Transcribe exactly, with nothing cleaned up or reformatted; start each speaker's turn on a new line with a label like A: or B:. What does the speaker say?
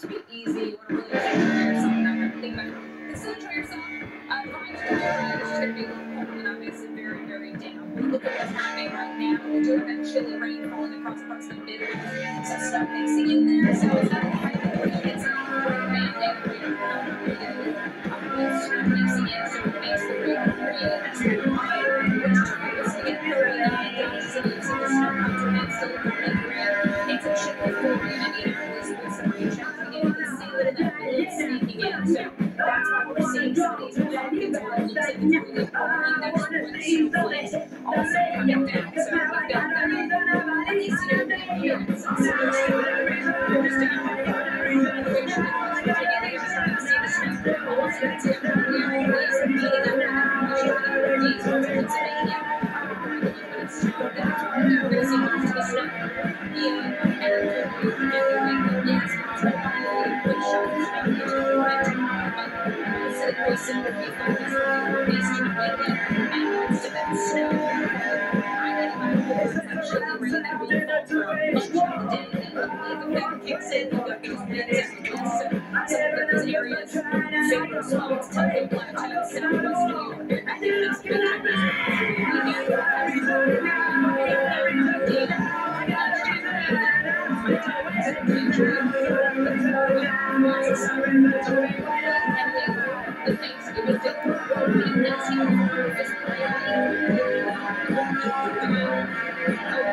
A: to be easy. You want to really just enjoy yourself and not have to think about it. You can still enjoy yourself. Uh, the vibes are going right. It's just going to be a little cold and obviously very, very damp. But look at what's happening right now. We do have that chilly rain falling across parts of the Midwest. Some stuff mixing in there. So it's not quite like it's not a great band day that we don't have really. Um, it's sort of mixing in, so it makes the real period as kind of higher, which targets to get thirty-nine down to the so the snow comes in, it's still thirty-three. It's a chilly forty in Indianapolis with some rain showers beginning to see it and that wind sneaking in. So that's why we're seeing some of these pockets where it looks like it's really pouring. That's when the snowflakes also coming down. So we've got that at least you know appearance of some of the snow. We're just down by the elevation in West Virginia. They are starting to see the snow. Also, it's in the areas meeting up with that pressure in the Northeast, Pennsylvania. Um, a little bit of snow that we're going to see most of the snow. Yeah, and it could be very windy. Yes, possible by a little shot of snow into the winter. But Pacific Basin would be focused on the northeastern wind and most of that snow. I ninety-five is actually rain that will fall throughout much of the day. And luckily, the weather kicks in. We've got those winds out west. So some of those areas, favorite spots, Temple Plateau, Southwest New York. I think that's good. We the Thanksgiving dinner, and that's even more